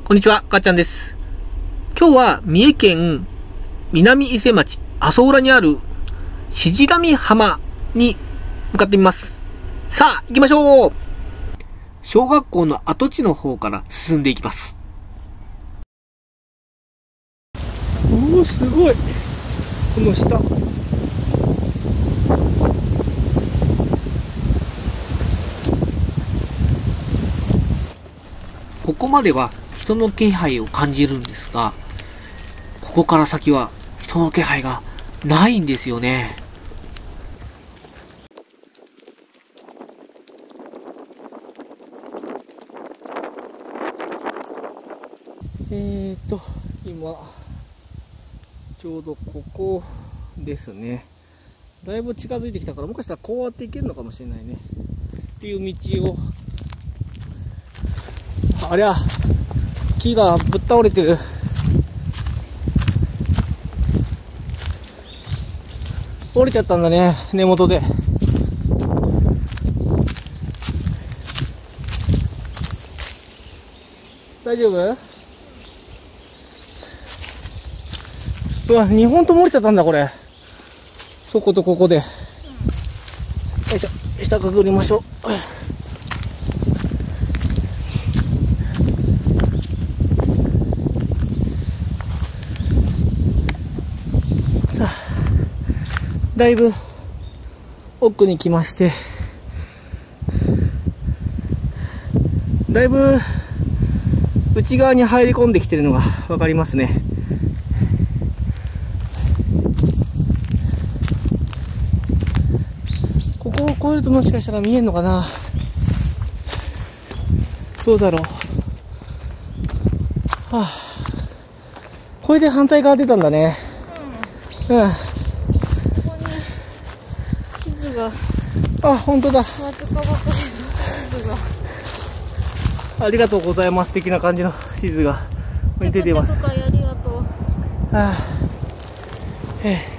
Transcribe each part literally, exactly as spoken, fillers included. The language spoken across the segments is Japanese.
こんにちは、かっちゃんです。今日は三重県南伊勢町阿蘇浦にあるしじらみ浜に向かってみます。さあ、行きましょう。小学校の跡地の方から進んでいきます。おお、すごい。この下。ここまでは人の気配を感じるんですが、ここから先は人の気配がないんですよね。えーと、今、ちょうどここですね。だいぶ近づいてきたから、もしかしたらこうやって行けるのかもしれないね。っていう道を、ありゃ、木がぶっ倒れてる。折れちゃったんだね、根元で。大丈夫？うわ、にほんとも折れちゃったんだ、これ。そことここで。よいしょ、下くぐりましょう。さあ、だいぶ奥に来まして、だいぶ内側に入り込んできてるのがわかりますね。ここを越えるともしかしたら見えるのかな。どうだろう。はあ、これで反対側出たんだね。うん。うん。 地図が。 あ、本当だ。 松川地図が。 ありがとうございます。的な感じの地図が出てます。 ありがとう。 ああ。へえ。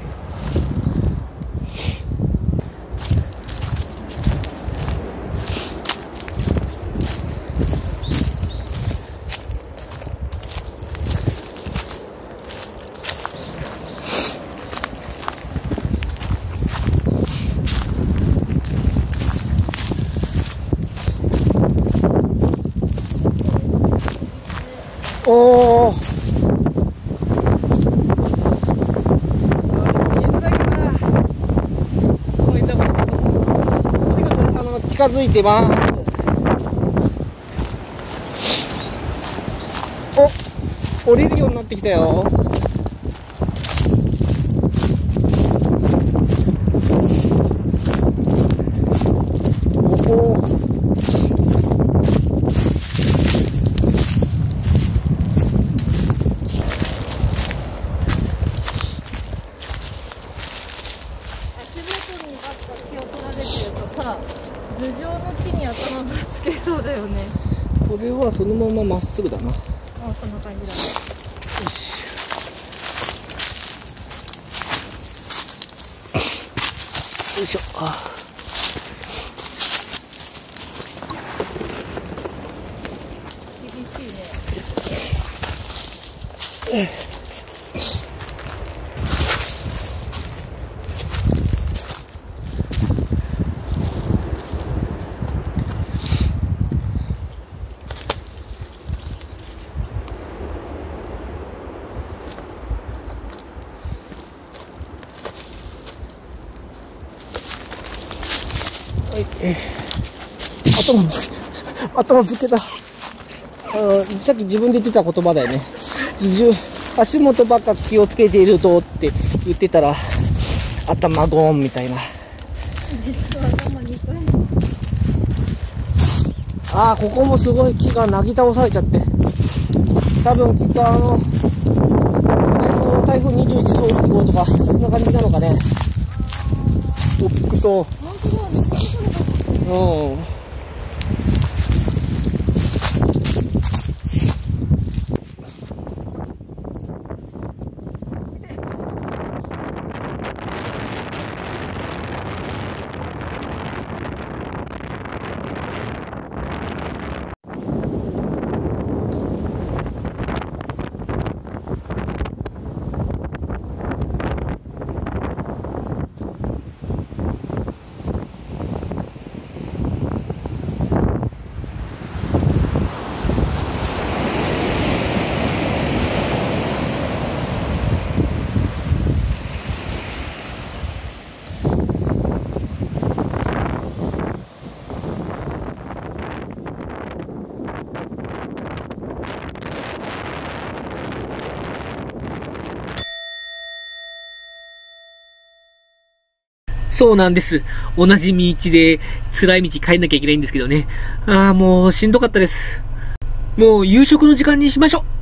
おお。近づいてます。お、降りるようになってきたよ。おお。 頭上の木に頭ぶつけそうだよね。 これはそのまままっすぐだな。 あ、そんな感じだね。 よし。よいしょ。あ。 厳しいね。 えはい、えー、頭頭ぶつけた。あのさっき自分で言ってた言葉だよね。足元ばっか気をつけているとって言ってたら頭ゴーンみたいな。ああ、ここもすごい木がなぎ倒されちゃって、多分きっとあの台風にじゅういち号とかそんな感じなのかね。大きくと。うん。 そうなんです。同じ道で辛い道帰んなきゃいけないんですけどね。ああ、もうしんどかったです。もう夕食の時間にしましょう。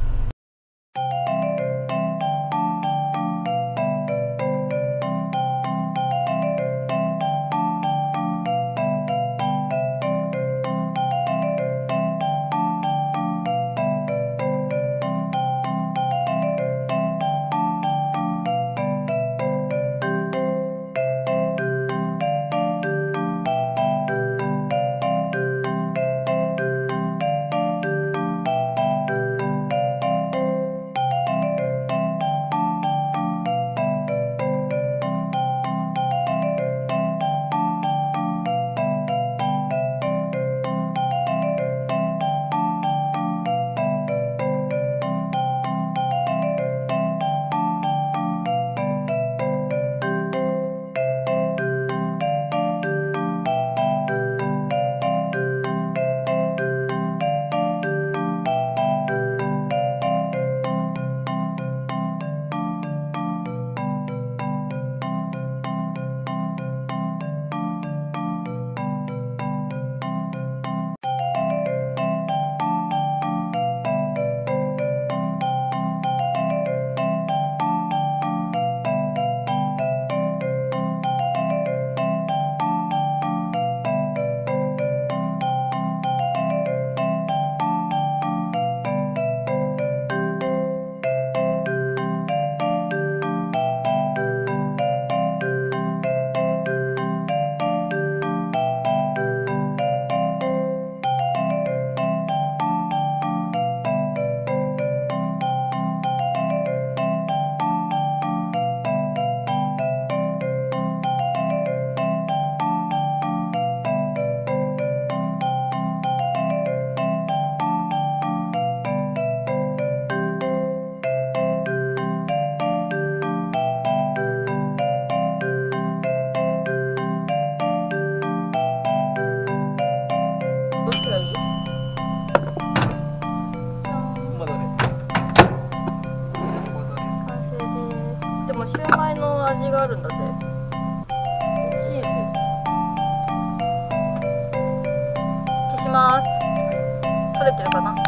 味があるんだぜ。チーズ消します。取れてるかな。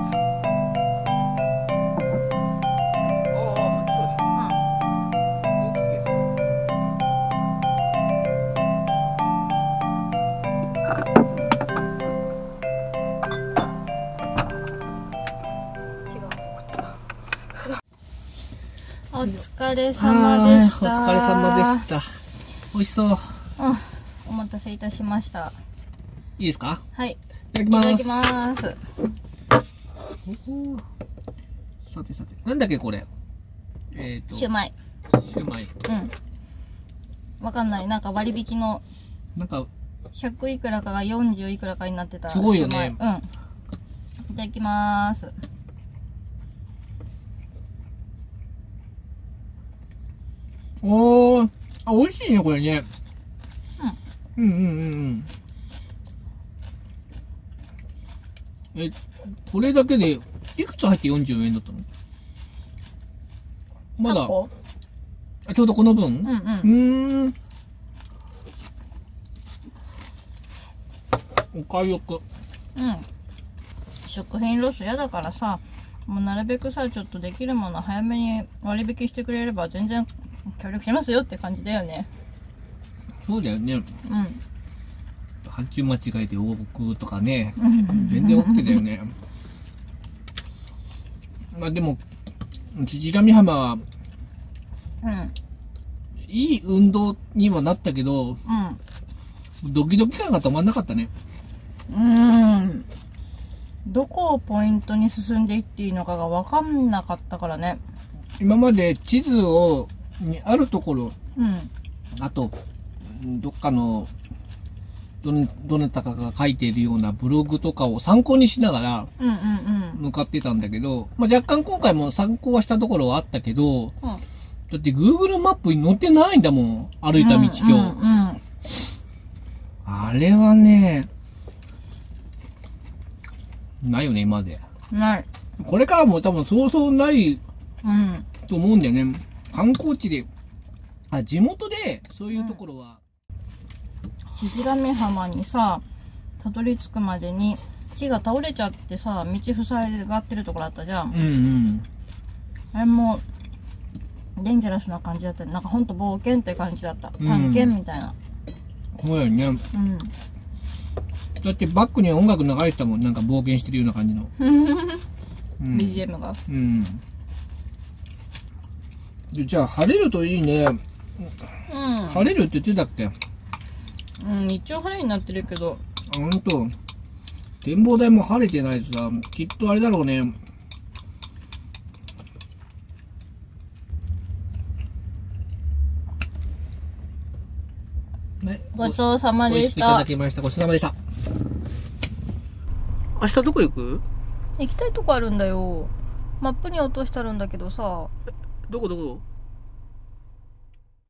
お疲れ様でした。 お疲れ様でした。美味しそう。うん。 お待たせいたしました。 いいですか？ はい。 いただきます。 いただきます。 さてさて。なんだっけこれ。えっと。 シューマイ。 シューマイ。 うん。わかんない。なんか割引の。 なんか。 ひゃくいくらかがよんじゅういくらかになってた。 すごいよね。 うん。いただきます。 おー、あ、美味しいね、これね。うん。うんうんうんうん。え、これだけで、いくつ入ってよんじゅうえんだったの？まだ。あ、ちょうどこの分？うんうん。うーん。お買い得。 うん。食品ロス嫌だからさ、もうなるべくさ、ちょっとできるもの早めに割引してくれれば全然協力しますよって感じだよね。 そうだよね。 うん。 発注間違えて往復とかね。全然 OK だよね。まあでも、縮み浜は、 うん。 いい運動にはなったけど、うん。ドキドキ感が止まんなかったね。 うーん。どこをポイントに進んでいっていいのかが分かんなかったからね。 今まで地図を、にあるところ、 うん。 あと、どっかの、どな、どなたかが書いているようなブログとかを参考にしながら、 うんうんうん。 向かってたんだけど、まあ、若干今回も参考はしたところはあったけど、うん、だって Google マップに載ってないんだもん。歩いた道今日。うんうんうん、あれはね、ないよね、今まで。 ない。 これからも多分そうそうない、と思うんだよね。観光地であ、地元でそういうところは、 シジラミ浜にさ、たどり着くまでに木が倒れちゃってさ、道塞いがってるところあったじゃん。 うんうん。 あれもデンジャラスな感じだった。なんかほんと冒険って感じだった。探検みたいな。 そうやね。 うん。 だってバックに音楽流れてたもん。なんか冒険してるような感じの。うん、 ビージーエム が。 うん。でじゃあ晴れるといいね。 うん。 晴れるって言ってたっけ？ うん、一応晴れになってるけど。 あ、ほんと。展望台も晴れてないとさ、きっとあれだろうね。ね、 ごちそうさまでした。 美味しくいただきました。ごちそうさまでした。明日どこ行く？ 行きたいとこあるんだよ。マップに落としてあるんだけどさ。 どこどこ？